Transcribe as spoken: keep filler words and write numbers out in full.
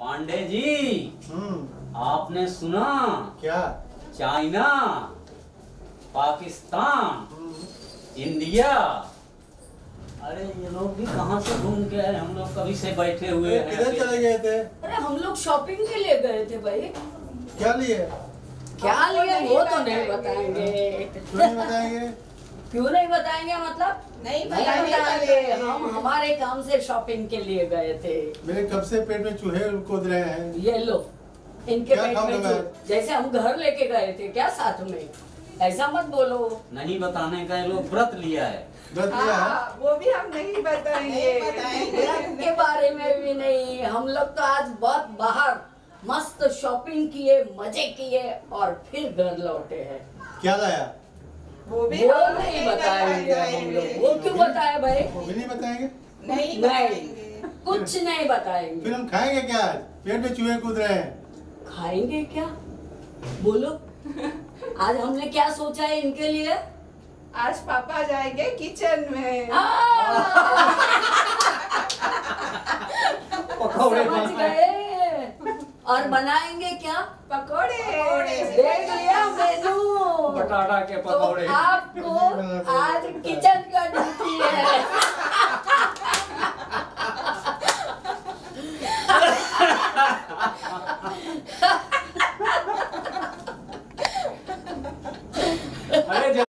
पांडे जी, हम्म आपने सुना? क्या? चाइना, पाकिस्तान, इंडिया, अरे ये लोग भी कहाँ से घूम के आए? हम लोग कभी से बैठे हुए हैं। किधर चले गए थे? अरे हम लोग शॉपिंग के लिए गए थे भाई। क्या लिए? क्या लिए वो तो नहीं बताएंगे। क्यों नहीं बताएंगे? क्यों नहीं बताएंगे मतलब? नहीं बताएंगे। हम हमारे काम से शॉपिंग के लिए गए थे। मेरे कब से पेट में चूहे कूद रहे हैं। ये लो इनके क्या पेट खाऊं में मैं? जो- जैसे हम घर लेके गए थे क्या साथ में, ऐसा मत बोलो। नहीं बताने का ये लोग व्रत लिया है। व्रत लिया है? हाँ, वो भी हम नहीं बताएंगे। व्रत के बारे में भी नहीं। हम लोग तो आज बहुत बाहर मस्त शॉपिंग किए, मजे किए और फिर घर लौटे हैं। क्या लाया? वो भी वो हम नहीं बताएंगे हम लोग। वो क्यों वो भी- बताए भाई? वो भी नहीं बताएंगे? नहीं नहीं, बताएंगे। कुछ नहीं बताएंगे। फिर हम खाएंगे क्या? आज पेट में चूहे कूद रहे हैं। खाएंगे क्या? बोलो। आज हमने क्या सोचा है इनके लिए? आज पापा जाएंगे किचन में। पकौड़े समझ बनाए। गए। और बनाएंगे क्या? पकोड़े। देख लिया मेनू। बटाटा के तो पकौड़े। आपको आज किचन का ड्यूटी है।